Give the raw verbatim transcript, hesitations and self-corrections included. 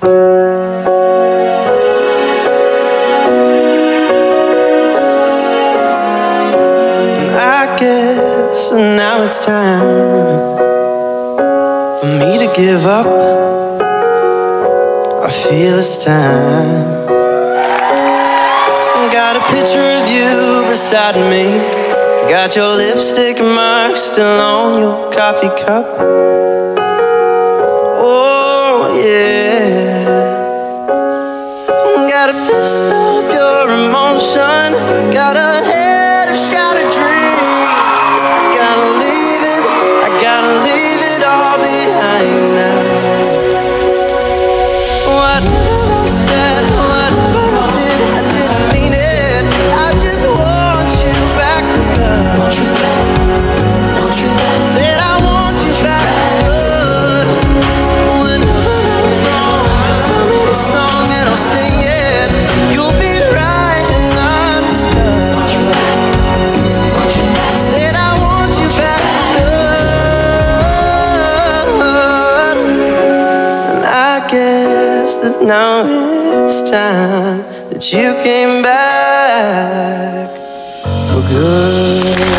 I guess now it's time for me to give up. I feel it's time. Got a picture of you beside me. Got your lipstick mark still on your coffee cup. Oh yeah. Got a fist of your emotion. Got a head of shattered dreams. I gotta leave it, I gotta leave it all behind now. Whatever I said, whatever I did, I didn't mean it. I just want you back for good. Want you back, want you back. Said I want you back for good. Whenever I'm wrong, just tell me the song and I'll sing it. You'll be right and understood. Want you back, want you back. Said I want you back for good. And I guess that now it's time that you came back for good.